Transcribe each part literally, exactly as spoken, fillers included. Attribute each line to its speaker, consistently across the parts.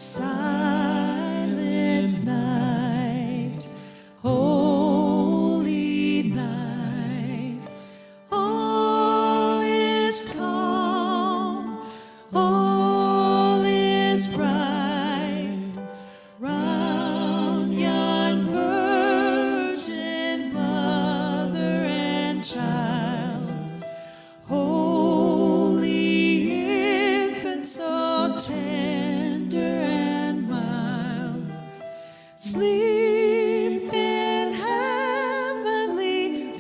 Speaker 1: Silent night, holy night, all is calm, all is bright, round yon virgin mother and child, holy infant so tender and mild, sleep in heavenly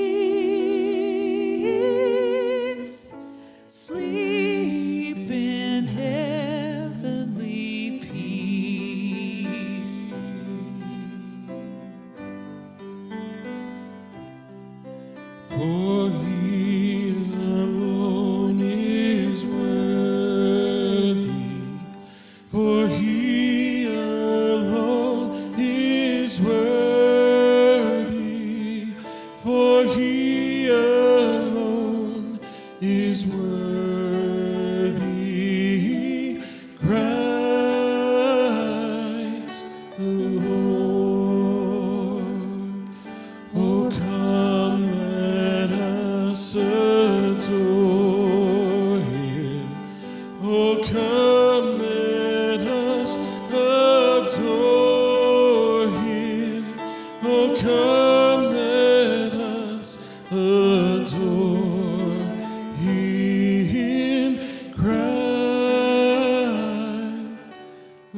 Speaker 1: peace, sleep in heavenly peace.
Speaker 2: For he alone is worthy, for he alone is worthy, for he alone is worthy, Christ the Lord. Oh, come, let us adore him. Oh, come, let us adore him. Oh, come, let us adore him, Christ the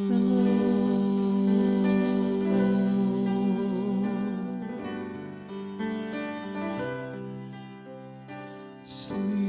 Speaker 2: Lord. Sleep